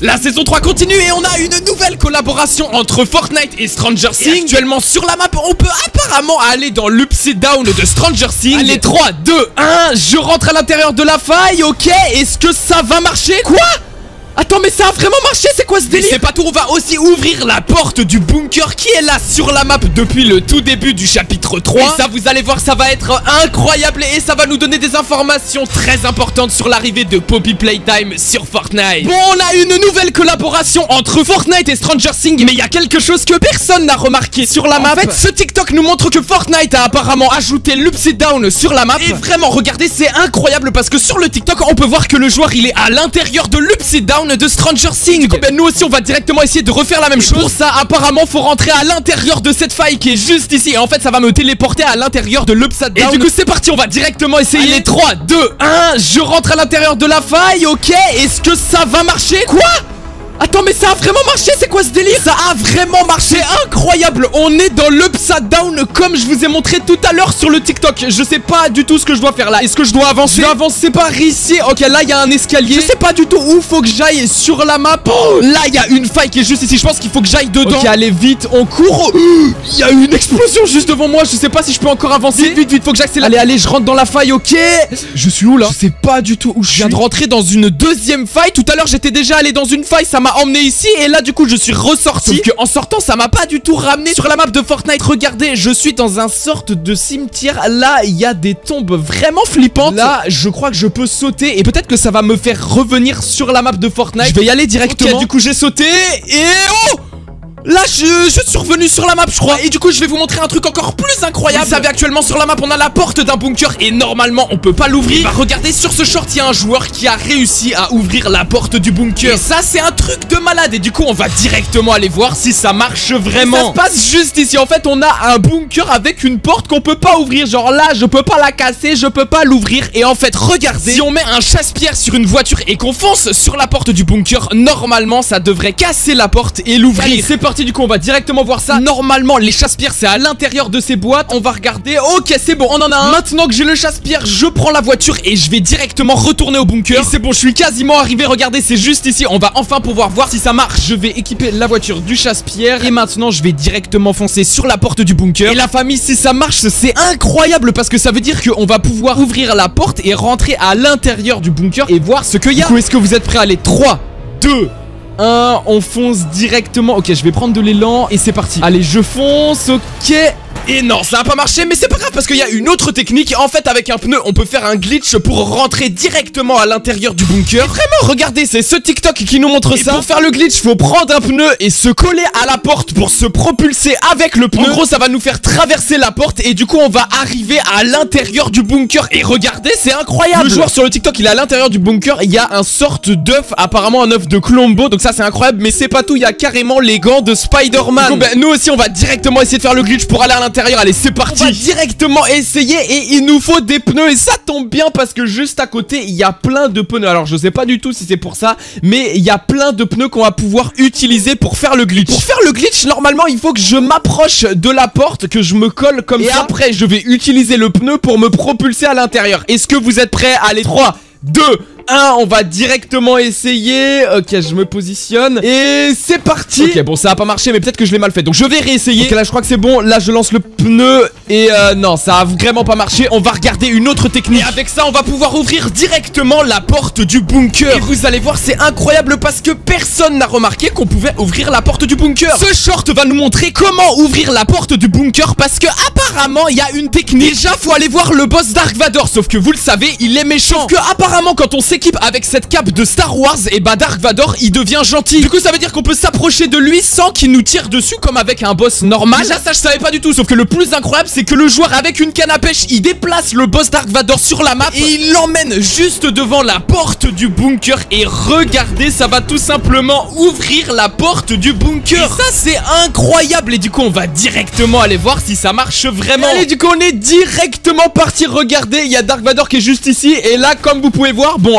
La saison 3 continue et on a une nouvelle collaboration entre Fortnite et Stranger Things. Actuellement sur la map, on peut apparemment aller dans l'Upside Down de Stranger Things. Allez, 3, 2, 1, je rentre à l'intérieur de la faille, ok. Est-ce que ça va marcher? Quoi? Attends, mais ça a vraiment marché, c'est quoi ce délire? C'est pas tout, on va aussi ouvrir la porte du bunker qui est là sur la map depuis le tout début du chapitre 3. Et ça, vous allez voir, ça va être incroyable et ça va nous donner des informations très importantes sur l'arrivée de Poppy Playtime sur Fortnite. Bon, on a une nouvelle collaboration entre Fortnite et Stranger Things, mais il y a quelque chose que personne n'a remarqué sur la map. En fait, ce TikTok nous montre que Fortnite a apparemment ajouté l'Upside Down sur la map. Et vraiment, regardez, c'est incroyable parce que sur le TikTok, on peut voir que le joueur, il est à l'intérieur de l'Upside Down de Stranger Things. Du coup, ben, nous aussi on va directement essayer de refaire la même chose. Pour ça, apparemment, faut rentrer à l'intérieur de cette faille qui est juste ici. Et en fait, ça va me téléporter à l'intérieur de l'Upside Down. Et du coup, c'est parti, on va directement essayer. Allez, 3, 2, 1, je rentre à l'intérieur de la faille, ok. Est-ce que ça va marcher? Quoi? Attends, mais ça a vraiment marché, c'est quoi ce délire? Ça a vraiment marché, incroyable. On est dans l'Upside Down comme je vous ai montré tout à l'heure sur le TikTok. Je sais pas du tout ce que je dois faire là. Est-ce que je dois avancer? Je dois avancer par ici. Ok, là il y a un escalier. Je sais pas du tout où faut que j'aille sur la map. Oh, là il y a une faille qui est juste ici. Je pense qu'il faut que j'aille dedans. Ok, allez vite, on court. Il y a une explosion juste devant moi. Je sais pas si je peux encore avancer. Vite, vite, vite, faut que j'accélère. Allez, allez, je rentre dans la faille, ok. Je suis où là? Je sais pas du tout où je suis. Je viens de rentrer dans une deuxième faille. Tout à l'heure j'étais déjà allé dans une faille, ça m'a emmené ici et là du coup je suis ressorti. Sauf que en sortant ça m'a pas du tout ramené sur la map de Fortnite. Regardez, je suis dans un sorte de cimetière. Là il y a des tombes vraiment flippantes. Là je crois que je peux sauter et peut-être que ça va me faire revenir sur la map de Fortnite. Je vais y aller directement. Ok, du coup j'ai sauté et oh! Là je suis revenu sur la map je crois. Et du coup je vais vous montrer un truc encore plus incroyable. Vous savez, actuellement sur la map on a la porte d'un bunker et normalement on peut pas l'ouvrir. Bah regardez, sur ce short il y a un joueur qui a réussi à ouvrir la porte du bunker. Et ça c'est un truc de malade. Et du coup on va directement aller voir si ça marche vraiment. Et ça se passe juste ici. En fait on a un bunker avec une porte qu'on peut pas ouvrir. Genre là je peux pas la casser, je peux pas l'ouvrir. Et en fait regardez, si on met un chasse-pierre sur une voiture et qu'on fonce sur la porte du bunker, normalement ça devrait casser la porte et l'ouvrir. C'est parti, du coup on va directement voir ça. Normalement les chasse-pierres c'est à l'intérieur de ces boîtes. On va regarder. Ok, c'est bon, on en a un. Maintenant que j'ai le chasse-pierre, je prends la voiture et je vais directement retourner au bunker. Et c'est bon, je suis quasiment arrivé. Regardez, c'est juste ici. On va enfin pouvoir voir si ça marche. Je vais équiper la voiture du chasse-pierre et maintenant je vais directement foncer sur la porte du bunker. Et la famille, si ça marche, c'est incroyable parce que ça veut dire qu'on va pouvoir ouvrir la porte et rentrer à l'intérieur du bunker et voir ce qu'il y a. Du coup, est-ce que vous êtes prêts? Allez, 3, 2, 1, on fonce directement. Ok, je vais prendre de l'élan et c'est parti. Allez, je fonce, ok. Et non, ça a pas marché, mais c'est pas grave parce qu'il y a une autre technique. En fait, avec un pneu, on peut faire un glitch pour rentrer directement à l'intérieur du bunker. Et vraiment, regardez, c'est ce TikTok qui nous montre ça. Pour faire le glitch, faut prendre un pneu et se coller à la porte pour se propulser avec le pneu. En gros, ça va nous faire traverser la porte et du coup, on va arriver à l'intérieur du bunker. Et regardez, c'est incroyable. Le joueur sur le TikTok, il est à l'intérieur du bunker. Il y a un sorte d'œuf, apparemment un œuf de Colombo. Donc ça, c'est incroyable, mais c'est pas tout. Il y a carrément les gants de Spider-Man. Du coup, ben, nous aussi, on va directement essayer de faire le glitch pour aller à l'intérieur. Allez, c'est parti. On va directement essayer et il nous faut des pneus. Et ça tombe bien parce que juste à côté, il y a plein de pneus. Alors, je sais pas du tout si c'est pour ça, mais il y a plein de pneus qu'on va pouvoir utiliser pour faire le glitch. Pour faire le glitch, normalement, il faut que je m'approche de la porte, que je me colle comme ça. Et après, je vais utiliser le pneu pour me propulser à l'intérieur. Est-ce que vous êtes prêts? Allez, 3, 2, 1, on va directement essayer. Ok, je me positionne et c'est parti. Ok, bon, ça a pas marché, mais peut-être que je l'ai mal fait, donc je vais réessayer. Ok, là je crois que c'est bon. Là je lance le pneu et non, ça a vraiment pas marché. On va regarder une autre technique. Et avec ça on va pouvoir ouvrir directement la porte du bunker. Et vous allez voir, c'est incroyable parce que personne n'a remarqué qu'on pouvait ouvrir la porte du bunker. Ce short va nous montrer comment ouvrir la porte du bunker parce que apparemment il y a une technique. Déjà faut aller voir le boss Dark Vador, sauf que vous le savez, il est méchant. Sauf que apparemment quand on s'équipe avec cette cape de Star Wars, et bah Dark Vador il devient gentil. Du coup ça veut dire qu'on peut s'approcher de lui sans qu'il nous tire dessus comme avec un boss normal. Déjà ça je savais pas du tout, sauf que le plus incroyable c'est que le joueur avec une canne à pêche il déplace le boss Dark Vador sur la map et il l'emmène juste devant la porte du bunker. Et regardez, ça va tout simplement ouvrir la porte du bunker. Et ça c'est incroyable. Et du coup on va directement aller voir si ça marche vraiment. Allez, du coup on est directement parti. Regardez, il y a Dark Vador qui est juste ici. Et là comme vous pouvez voir, bon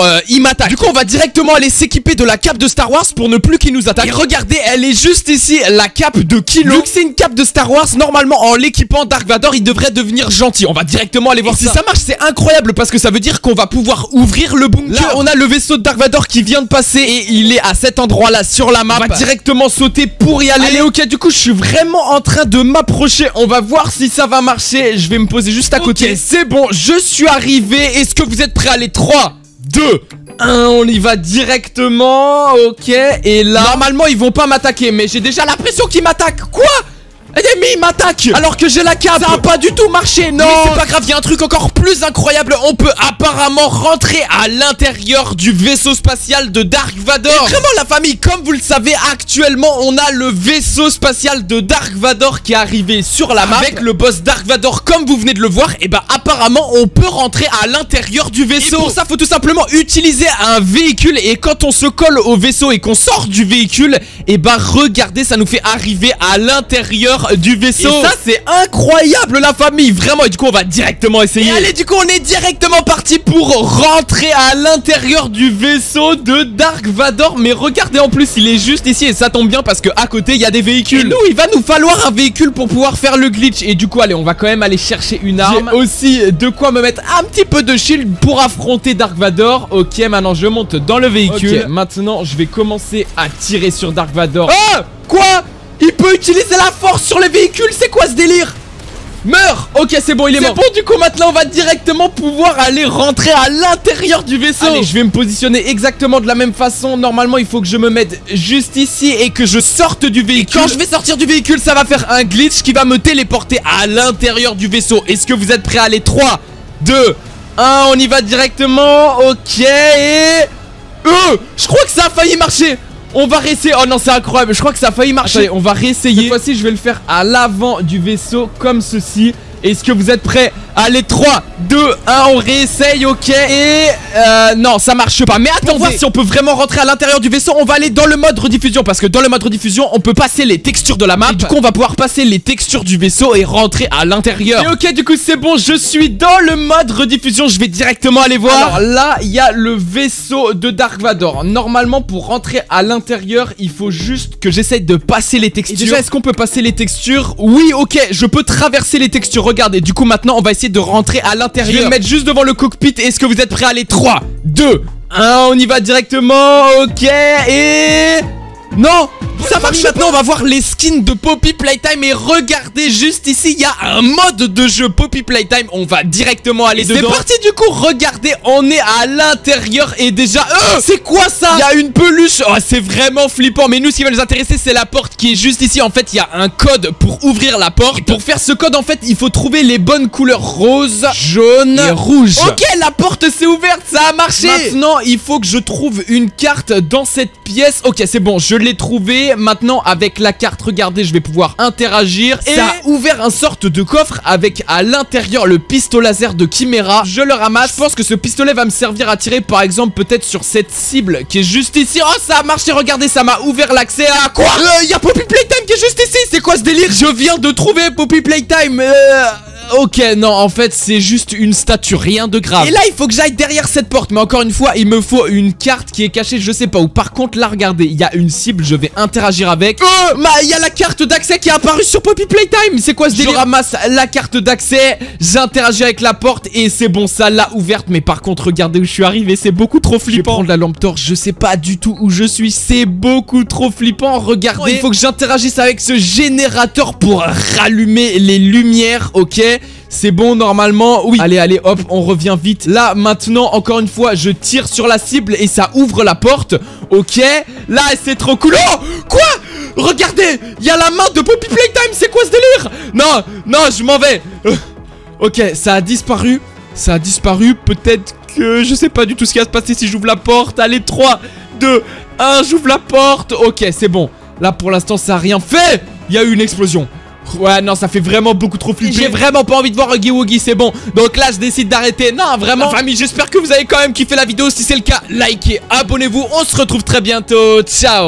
il m'attaque. Du coup on va directement aller s'équiper de la cape de Star Wars pour ne plus qu'il nous attaque. Et regardez, elle est juste ici, la cape de Kylo. Vu que c'est une cape de Star Wars, normalement en l'équipant, Dark Vador il devrait devenir gentil. On va directement aller voir si ça marche. C'est incroyable parce que ça veut dire qu'on va pouvoir ouvrir le bunker. Là on a le vaisseau de Dark Vador qui vient de passer et il est à cet endroit là sur la map. On va directement sauter pour y aller. Allez, ok, du coup je suis vraiment en train de m'approcher. On va voir si ça va marcher. Je vais me poser juste à côté. C'est bon, je suis arrivé. Est-ce que vous êtes prêts? Allez, 3, 2, 1, on y va directement. Ok, et là normalement ils vont pas m'attaquer, mais j'ai déjà l'impression qu'ils m'attaquent. Quoi? Mais il m'attaque alors que j'ai la cape. Ça a pas du tout marché. Non, mais c'est pas grave, il y a un truc encore plus incroyable. On peut apparemment rentrer à l'intérieur du vaisseau spatial de Dark Vador. Et vraiment la famille, comme vous le savez, actuellement on a le vaisseau spatial de Dark Vador qui est arrivé sur la map avec le boss Dark Vador comme vous venez de le voir. Et bah apparemment on peut rentrer à l'intérieur du vaisseau. Et pour ça faut tout simplement utiliser un véhicule. Et quand on se colle au vaisseau et qu'on sort du véhicule, et bah regardez, ça nous fait arriver à l'intérieur du vaisseau. Et ça c'est incroyable la famille, vraiment. Et du coup on va directement essayer. Et allez, du coup on est directement parti pour rentrer à l'intérieur du vaisseau de Dark Vador. Mais regardez, en plus il est juste ici et ça tombe bien parce que à côté il y a des véhicules. Et nous il va nous falloir un véhicule pour pouvoir faire le glitch. Et du coup allez, on va quand même aller chercher une arme. J'ai aussi de quoi me mettre un petit peu de shield pour affronter Dark Vador. Ok, maintenant je monte dans le véhicule. Okay, maintenant je vais commencer à tirer sur Dark Vador. Oh, quoi? Il peut utiliser la force sur les véhicules, c'est quoi ce délire? Meurs. Ok, c'est bon, il est mort. C'est bon, du coup maintenant on va directement pouvoir aller rentrer à l'intérieur du vaisseau. Allez, je vais me positionner exactement de la même façon. Normalement il faut que je me mette juste ici et que je sorte du véhicule. Et quand je vais sortir du véhicule, ça va faire un glitch qui va me téléporter à l'intérieur du vaisseau. Est-ce que vous êtes prêts? Allez, 3, 2, 1, on y va directement. Ok, et... je crois que ça a failli marcher. On va réessayer. Oh non, c'est incroyable. Je crois que ça a failli marcher. Allez, on va réessayer. Cette fois-ci, je vais le faire à l'avant du vaisseau comme ceci. Est-ce que vous êtes prêts? Allez, 3, 2, 1, on réessaye, ok. Et non, ça marche pas. Mais attendez, pour voir si on peut vraiment rentrer à l'intérieur du vaisseau, on va aller dans le mode rediffusion. Parce que dans le mode rediffusion, on peut passer les textures de la map. Et du coup, on va pouvoir passer les textures du vaisseau et rentrer à l'intérieur. Et ok, du coup, c'est bon, je suis dans le mode rediffusion. Je vais directement aller voir. Alors là, il y a le vaisseau de Dark Vador. Normalement, pour rentrer à l'intérieur, il faut juste que j'essaye de passer les textures. Et déjà, est-ce qu'on peut passer les textures? Oui, ok, je peux traverser les textures. Regardez, du coup maintenant on va essayer de rentrer à l'intérieur. Je vais me mettre juste devant le cockpit. Est-ce que vous êtes prêts? Allez, 3, 2, 1, on y va directement. Ok, et... non, ça marche. Maintenant on va voir les skins de Poppy Playtime. Et regardez juste ici, il y a un mode de jeu Poppy Playtime. On va directement aller dedans. C'est parti, du coup regardez, on est à l'intérieur. Et déjà, c'est quoi ça? Il y a une peluche. Oh, c'est vraiment flippant. Mais nous, ce qui va nous intéresser, c'est la porte qui est juste ici. En fait, il y a un code pour ouvrir la porte. Et pour faire ce code, en fait, il faut trouver les bonnes couleurs: rose, jaune et rouge. Ok, la porte s'est ouverte, ça a marché. Maintenant, il faut que je trouve une carte dans cette pièce. Ok, c'est bon, je l'ai trouvé. Maintenant avec la carte, regardez, je vais pouvoir interagir. Et ça a ouvert un sorte de coffre avec à l'intérieur le pistolet laser de Chimera. Je le ramasse. Je pense que ce pistolet va me servir à tirer par exemple peut-être sur cette cible qui est juste ici. Oh, ça a marché, regardez, ça m'a ouvert l'accès à quoi? Il y a Poppy Playtime qui est juste ici. C'est quoi ce délire? Je viens de trouver Poppy Playtime. Ok, non, en fait, c'est juste une statue, rien de grave. Et là, il faut que j'aille derrière cette porte. Mais encore une fois, il me faut une carte qui est cachée, je sais pas où. Par contre, là, regardez, il y a une cible, je vais interagir avec. Il y a la carte d'accès qui est apparue sur Poppy Playtime. C'est quoi ce délire? Je ramasse la carte d'accès, j'interagis avec la porte et c'est bon, ça l'a ouverte. Mais par contre, regardez où je suis arrivé, c'est beaucoup trop flippant. Je vais prendre la lampe torche, je sais pas du tout où je suis, c'est beaucoup trop flippant. Regardez, il faut que j'interagisse avec ce générateur pour rallumer les lumières, ok? C'est bon normalement, oui. Allez, allez, hop, on revient vite. Là, maintenant, encore une fois, je tire sur la cible et ça ouvre la porte. Ok, là, c'est trop cool. Oh, quoi? Regardez, il y a la main de Poppy Playtime. C'est quoi ce délire? Non, non, je m'en vais. Ok, ça a disparu. Ça a disparu, peut-être que... je sais pas du tout ce qui va se passer si j'ouvre la porte. Allez, 3, 2, 1, j'ouvre la porte. Ok, c'est bon. Là, pour l'instant, ça a rien fait. Il y a eu une explosion. Ouais, non, ça fait vraiment beaucoup trop flipper. J'ai vraiment pas envie de voir Huggy Wuggy, c'est bon. Donc là, je décide d'arrêter. Non, vraiment. La famille, j'espère que vous avez quand même kiffé la vidéo. Si c'est le cas, likez, abonnez-vous. On se retrouve très bientôt. Ciao.